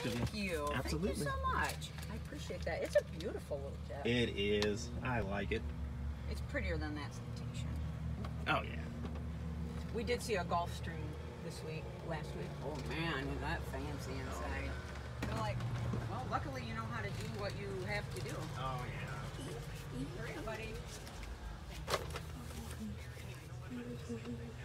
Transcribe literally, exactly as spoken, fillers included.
to be. Thank you. Absolutely. Thank you so much. I appreciate that. It's a beautiful little jet. It is. I like it. It's prettier than that citation. Oh yeah. We did see a Gulfstream this week, last week. Oh man, was that fancy inside. They're like, well, luckily you know how to do what you have to do. Oh yeah. Hurry up, buddy.